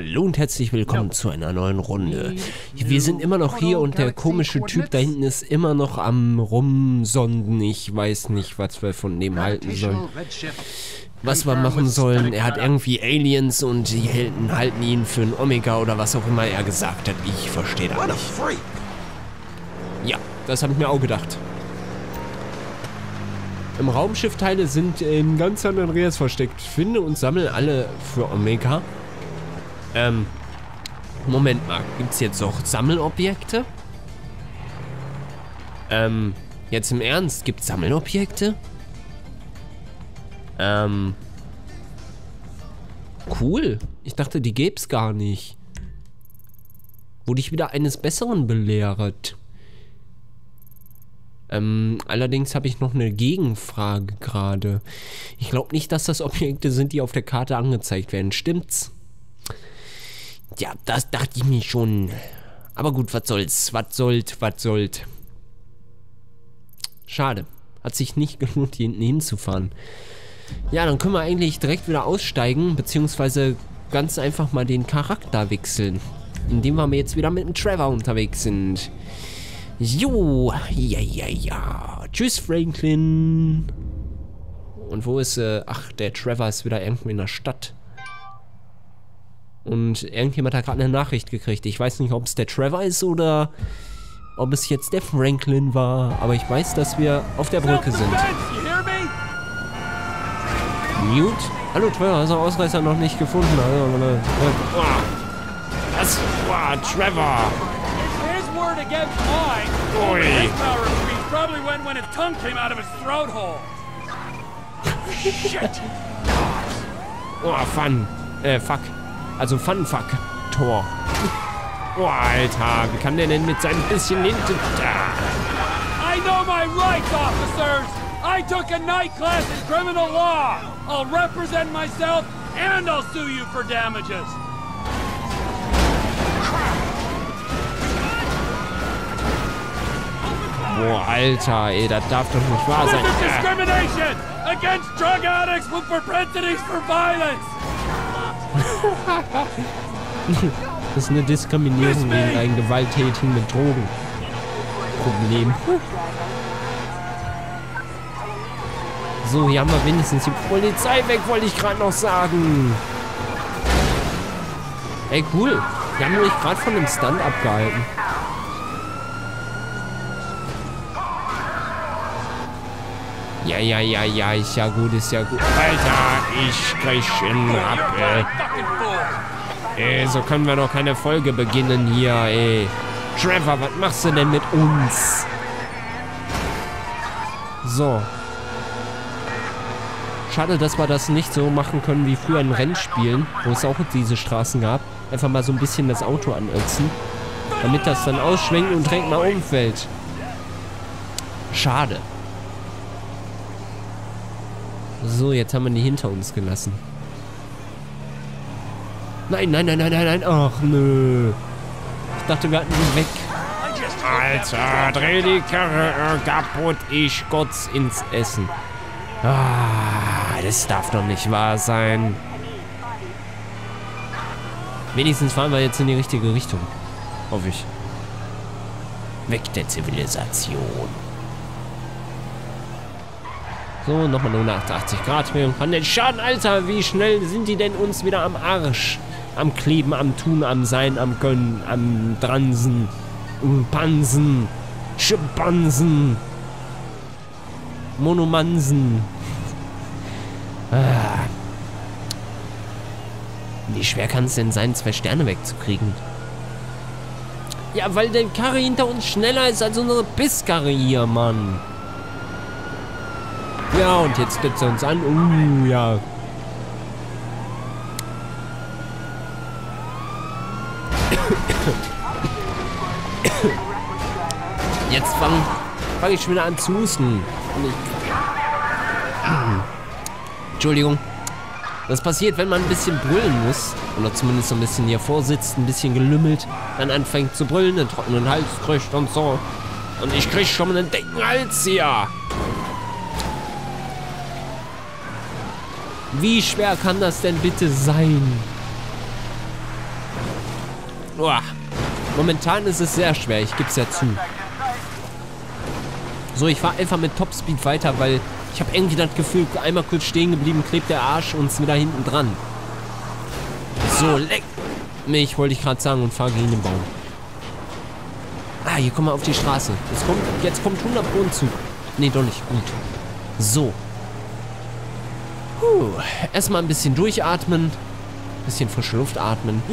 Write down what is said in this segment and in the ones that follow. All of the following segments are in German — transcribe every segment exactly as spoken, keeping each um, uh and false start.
Hallo und herzlich willkommen zu einer neuen Runde. Wir sind immer noch hier und der komische Typ da hinten ist immer noch am Rumsonden. Ich weiß nicht, was wir von dem halten sollen. Was wir machen sollen. Er hat irgendwie Aliens und die Helden halten ihn für ein Omega oder was auch immer er gesagt hat. Ich verstehe das nicht. Ja, das habe ich mir auch gedacht. Im Raumschiffteile sind in ganz San Andreas versteckt. Finde und sammle alle für Omega. Ähm, Moment mal. Gibt es jetzt auch Sammelobjekte? Ähm, jetzt im Ernst, gibt es Sammelobjekte? Ähm, cool. Ich dachte, die gäb's gar nicht. Wurde ich wieder eines Besseren belehrt. Ähm, allerdings habe ich noch eine Gegenfrage gerade. Ich glaube nicht, dass das Objekte sind, die auf der Karte angezeigt werden. Stimmt's? Ja, das dachte ich mir schon. Aber gut, was soll's? Was sollt, was sollt. Schade. Hat sich nicht gelohnt, hier hinten hinzufahren. Ja, dann können wir eigentlich direkt wieder aussteigen, beziehungsweise ganz einfach mal den Charakter wechseln. Indem wir jetzt wieder mit dem Trevor unterwegs sind. Jo, ja, ja, ja. Tschüss, Franklin. Und wo ist, äh, ach, der Trevor ist wieder irgendwo in der Stadt. Und irgendjemand hat gerade eine Nachricht gekriegt. Ich weiß nicht, ob es der Trevor ist oder ob es jetzt der Franklin war. Aber ich weiß, dass wir auf der Brücke sind. Mute? Hallo Trevor, hast du Ausreißer noch nicht gefunden? Oh. Was? Oh, Trevor! Ui. Oh, Fun. Äh, fuck. Also Fun, fuck. Tor. Oh, Alter. Wie kann der denn mit seinem bisschen hinten... I know my rights, officers! I took a night class in criminal law! I'll represent myself and I'll sue you for damages! Boah, Alter, ey, das darf doch nicht wahr sein. This is discrimination against drug addicts with propensities for violence! Das ist eine Diskriminierung gegen einen Gewalttätigen mit Drogenproblem. So, hier haben wir wenigstens die Polizei weg, wollte ich gerade noch sagen. Ey, cool. Die haben mich gerade von dem Stunt abgehalten. Ja, ja, ja, ja, ist ja gut, ist ja gut. Alter, ich krieg ihn ab, ey. Ey, so können wir doch keine Folge beginnen hier, ey. Trevor, was machst du denn mit uns? So. Schade, dass wir das nicht so machen können wie früher in Rennspielen, wo es auch diese Straßen gab. Einfach mal so ein bisschen das Auto anötzen, damit das dann ausschwenkt und direkt mal umfällt. Schade. So, jetzt haben wir die hinter uns gelassen. Nein, nein, nein, nein, nein, nein. Ach, nö. Ich dachte, wir hatten sie weg. Alter, dreh die Karre kaputt. Ich kotz ins Essen. Ah, das darf doch nicht wahr sein. Wenigstens fahren wir jetzt in die richtige Richtung. Hoffe ich. Weg der Zivilisation. So, nochmal nur hundertachtzig Grad Drehung von den Schaden. Alter, wie schnell sind die denn uns wieder am Arsch? Am Kleben, am Tun, am Sein, am Können, am Dransen, am Pansen, Schimpansen, Monomansen. Ah. Wie schwer kann es denn sein, zwei Sterne wegzukriegen? Ja, weil der Karre hinter uns schneller ist als unsere Pisskarre hier, Mann. Ja, und jetzt stützt er uns an. Uh, ja. Jetzt fange fang ich schon wieder an zu husten. Und ich Entschuldigung. Das passiert, wenn man ein bisschen brüllen muss. Oder zumindest so ein bisschen hier vorsitzt, ein bisschen gelümmelt. Dann anfängt zu brüllen, einen trockenen Hals kriegt und so. Und ich krieg schon mal einen dicken Hals hier. Wie schwer kann das denn bitte sein? Uah. Momentan ist es sehr schwer, ich gebe es ja zu. So, ich fahre einfach mit Topspeed weiter, weil ich habe irgendwie das Gefühl, einmal kurz stehen geblieben, klebt der Arsch uns wieder hinten dran. So, leck mich, wollte ich gerade sagen, und fahre gegen den Baum. Ah, hier kommen wir auf die Straße. Jetzt kommt, jetzt kommt hundert Pro ein Zug. Nee, doch nicht. Gut. So. Puh. Erstmal ein bisschen durchatmen. Bisschen frische Luft atmen.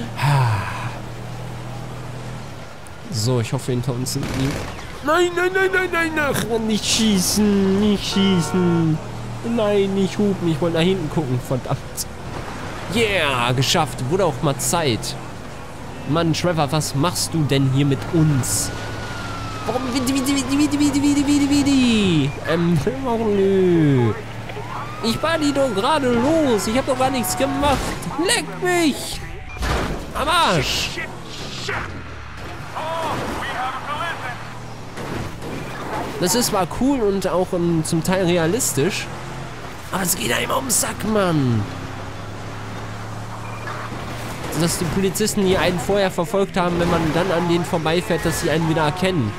So, ich hoffe, hinter uns sind die... Nein, nein, nein, nein, nein, nein, nicht schießen, nicht schießen. Nein, nicht hupen, ich wollte nach hinten gucken, verdammt. Yeah, geschafft, wurde auch mal Zeit. Mann, Trevor, was machst du denn hier mit uns? Warum, wie, wie, wie, wie, wie, wie, wie, wie, wie, ähm, warum nö? Ich war die doch gerade los, ich habe doch gar nichts gemacht. Leck mich! Am Arsch! Das ist zwar cool und auch um, zum Teil realistisch, aber es geht einem ums Sack, Mann. Dass die Polizisten, die einen vorher verfolgt haben, wenn man dann an denen vorbeifährt, dass sie einen wieder erkennen.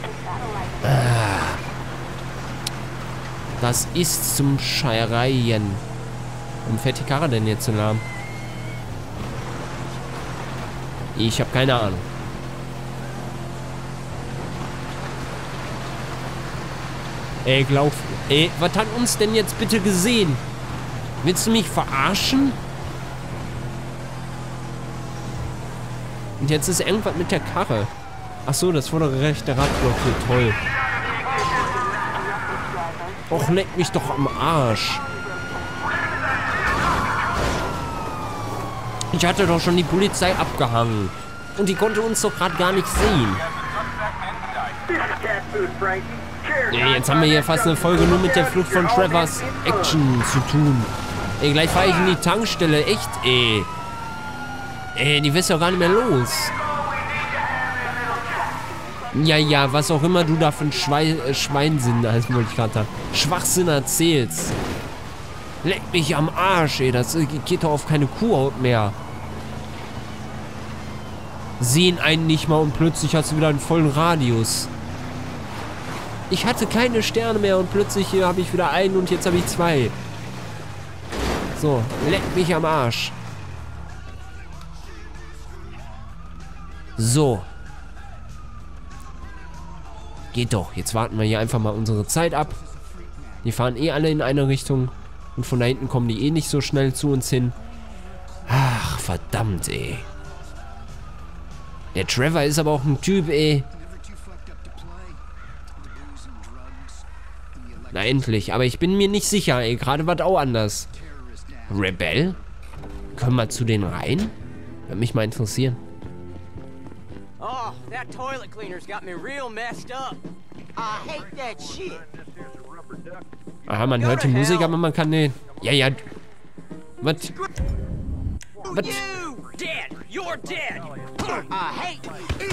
Das ist zum Schereien. Warum fährt die Karre denn jetzt so lahm? Ich habe keine Ahnung. Ey, glaub... Ey, was hat uns denn jetzt bitte gesehen? Willst du mich verarschen? Und jetzt ist irgendwas mit der Karre. Ach so, das vordere rechte Rad blockiert. Toll. Och, leck mich doch am Arsch. Ich hatte doch schon die Polizei abgehangen. Und die konnte uns doch gerade gar nicht sehen. Ja, jetzt haben wir hier fast eine Folge nur mit der Flucht von Trevors Action zu tun. Ey, gleich fahre ich in die Tankstelle. Echt, ey. Ey, die wirst doch gar nicht mehr los. Ja, ja, was auch immer du da von Schwei äh, Schweinsinn, als wollte ich gerade sagen, Schwachsinn erzählst. Leck mich am Arsch, ey. Das geht doch auf keine Kuhhaut mehr. Sehen einen nicht mal und plötzlich hast du wieder einen vollen Radius. Ich hatte keine Sterne mehr und plötzlich habe ich wieder einen und jetzt habe ich zwei. So, leck mich am Arsch. So. Geht doch. Jetzt warten wir hier einfach mal unsere Zeit ab. Die fahren eh alle in eine Richtung. Und von da hinten kommen die eh nicht so schnell zu uns hin. Ach, verdammt, ey. Der Trevor ist aber auch ein Typ, ey. Na, endlich. Aber ich bin mir nicht sicher, ey. Gerade war es auch anders. Rebell? Können wir zu denen rein? Würde mich mal interessieren. Oh, that toilet cleaner's got me real messed up. I hate that shit. Aha, man hört die Musik, aber man kann den... Ja, ja. Was? Was? You dead. You're dead. I hate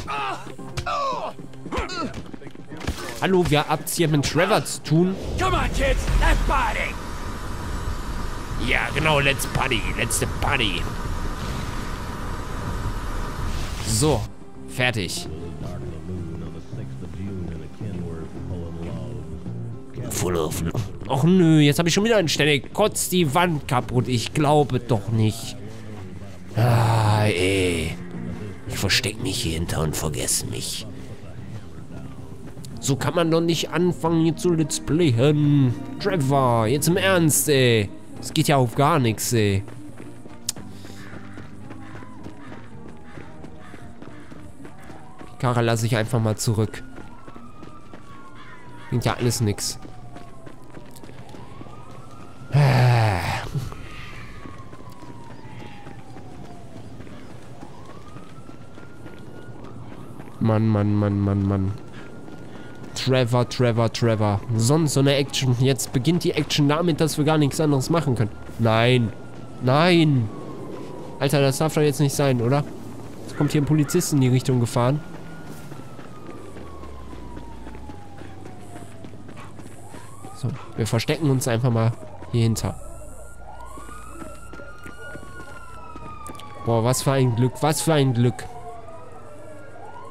Hallo, wir habt's hier mit Trevor zu tun. Come on, kids, let's party! Ja, genau, let's party, let's the party. So, fertig. Full of love. Och nö, jetzt habe ich schon wieder einen Stelle. Kotzt die Wand kaputt. Ich glaube doch nicht. Ah, ey. Ich versteck mich hier hinter und vergesse mich. So kann man doch nicht anfangen hier zu Let's Playen. Trevor, jetzt im Ernst, ey. Es geht ja auf gar nichts, ey. Die Karre lasse ich einfach mal zurück. Klingt ja alles nix. Mann, Mann, Mann, Mann, Mann. Trevor, Trevor, Trevor. Sonst so eine Action. Jetzt beginnt die Action damit, dass wir gar nichts anderes machen können. Nein. Nein. Alter, das darf doch jetzt nicht sein, oder? Jetzt kommt hier ein Polizist in die Richtung gefahren. So, wir verstecken uns einfach mal hier hinter. Boah, was für ein Glück, was für ein Glück.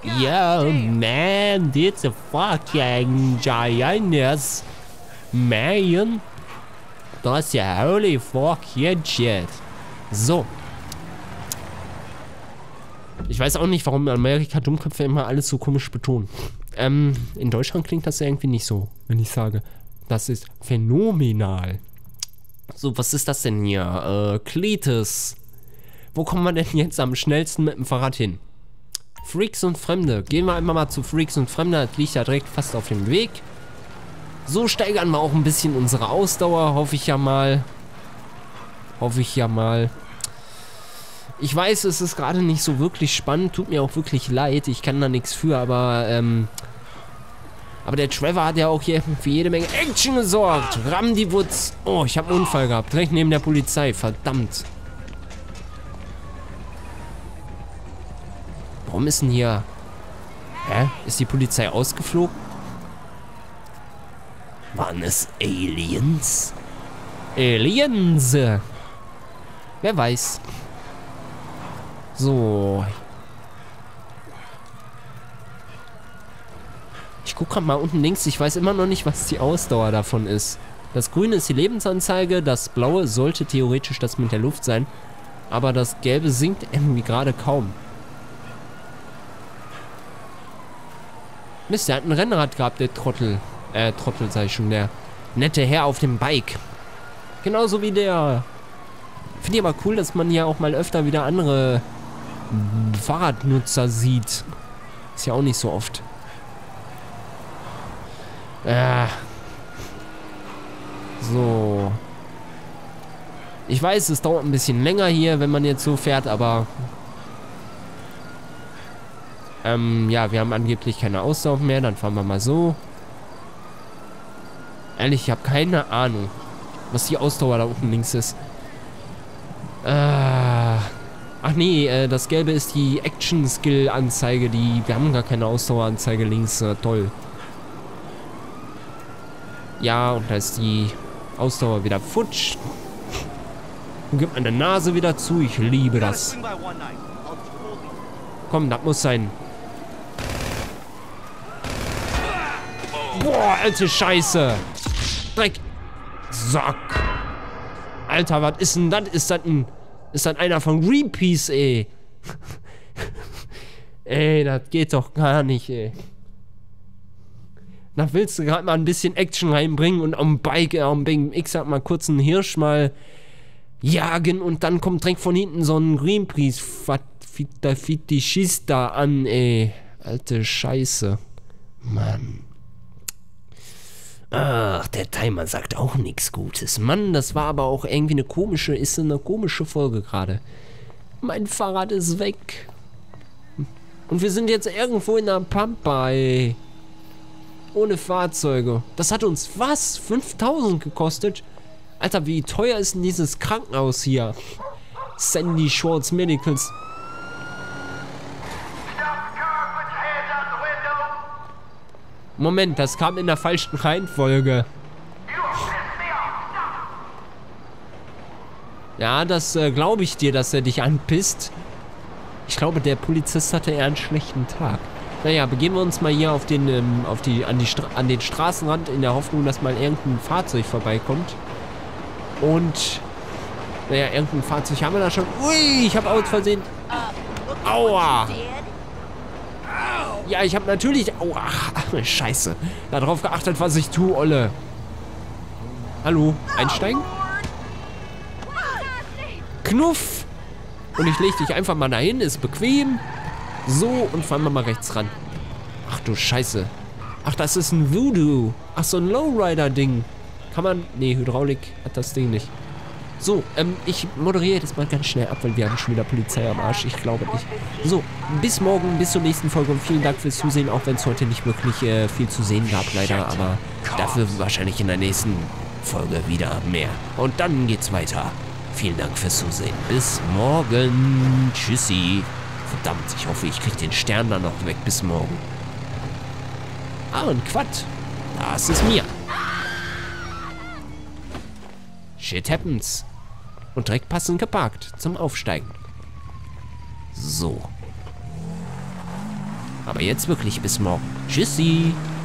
Yo, man, it's a fucking giant man. Das ist ja holy fucking shit. So. Ich weiß auch nicht, warum in Amerika Dummköpfe immer alles so komisch betonen. Ähm, in Deutschland klingt das ja irgendwie nicht so, wenn ich sage, das ist phänomenal. So, was ist das denn hier? Äh, Cletus. Wo kommen wir denn jetzt am schnellsten mit dem Fahrrad hin? Freaks und Fremde. Gehen wir einmal mal zu Freaks und Fremde. Das liegt ja direkt fast auf dem Weg. So steigern wir auch ein bisschen unsere Ausdauer. Hoffe ich ja mal. Hoffe ich ja mal. Ich weiß, es ist gerade nicht so wirklich spannend. Tut mir auch wirklich leid. Ich kann da nichts für, aber, ähm... Aber der Trevor hat ja auch hier für jede Menge Action gesorgt. Ramm die Wutz. Oh, ich habe einen Unfall gehabt. Direkt neben der Polizei. Verdammt. Warum ist denn hier... Hä? Ist die Polizei ausgeflogen? Waren es Aliens? Aliens? Wer weiß. So. Ich gucke gerade mal unten links. Ich weiß immer noch nicht, was die Ausdauer davon ist. Das Grüne ist die Lebensanzeige. Das Blaue sollte theoretisch das mit der Luft sein. Aber das Gelbe sinkt irgendwie gerade kaum. Mist, der hat ein Rennrad gehabt, der Trottel. Äh, Trottel sag ich schon. Der nette Herr auf dem Bike. Genauso wie der... Finde ich aber cool, dass man hier auch mal öfter wieder andere Fahrradnutzer sieht. Ist ja auch nicht so oft. Äh. So. Ich weiß, es dauert ein bisschen länger hier, wenn man jetzt so fährt, aber... Ähm, ja, wir haben angeblich keine Ausdauer mehr. Dann fahren wir mal so. Ehrlich, ich habe keine Ahnung, was die Ausdauer da unten links ist. Äh, ach nee, äh, das Gelbe ist die Action-Skill-Anzeige. Die, wir haben gar keine Ausdaueranzeige links. Äh, toll. Ja, und da ist die Ausdauer wieder futsch. Und gibt meine Nase wieder zu. Ich liebe das. Komm, das muss sein. Boah, alte Scheiße. Dreck. Sack. Alter, was ist denn das? Ist das ein... Ist das einer von Greenpeace, ey? Ey, das geht doch gar nicht, ey. Da willst du gerade mal ein bisschen Action reinbringen und am Bike, am B M X hat mal kurz einen Hirsch mal jagen und dann kommt direkt von hinten so ein Greenpeace-Fetischista an, ey. Alte Scheiße. Mann. Ach, der Timer sagt auch nichts Gutes. Mann, das war aber auch irgendwie eine komische, ist eine komische Folge gerade. Mein Fahrrad ist weg. Und wir sind jetzt irgendwo in der Pampa, ey. Ohne Fahrzeuge. Das hat uns, was? fünftausend gekostet? Alter, wie teuer ist denn dieses Krankenhaus hier? Sandy Shores Medicals. Moment, das kam in der falschen Reihenfolge. Ja, das äh, glaube ich dir, dass er dich anpisst. Ich glaube, der Polizist hatte eher einen schlechten Tag. Naja, begeben wir uns mal hier auf den, ähm, auf die, an, die Stra an den Straßenrand in der Hoffnung, dass mal irgendein Fahrzeug vorbeikommt. Und, naja, irgendein Fahrzeug haben wir da schon. Ui, ich habe aus Versehen. Aua! Ja, ich habe natürlich... Aua, Scheiße. Darauf geachtet, was ich tue, Olle. Hallo, einsteigen? Knuff! Und ich lege dich einfach mal dahin, ist bequem. So, und fahren wir mal rechts ran. Ach du Scheiße. Ach, das ist ein Voodoo. Ach, so ein Lowrider-Ding. Kann man... Nee, Hydraulik hat das Ding nicht. So, ähm, ich moderiere das mal ganz schnell ab, weil wir haben schon wieder Polizei am Arsch. Ich glaube nicht. So, bis morgen, bis zur nächsten Folge. Und vielen Dank fürs Zusehen, auch wenn es heute nicht wirklich äh, viel zu sehen gab, leider. Aber dafür wahrscheinlich in der nächsten Folge wieder mehr. Und dann geht's weiter. Vielen Dank fürs Zusehen. Bis morgen. Tschüssi. Verdammt, ich hoffe, ich kriege den Stern dann noch weg. Bis morgen. Ah, und Quad. Das ist mir. Shit happens. Und direkt passend geparkt zum Aufsteigen. So. Aber jetzt wirklich bis morgen. Tschüssi.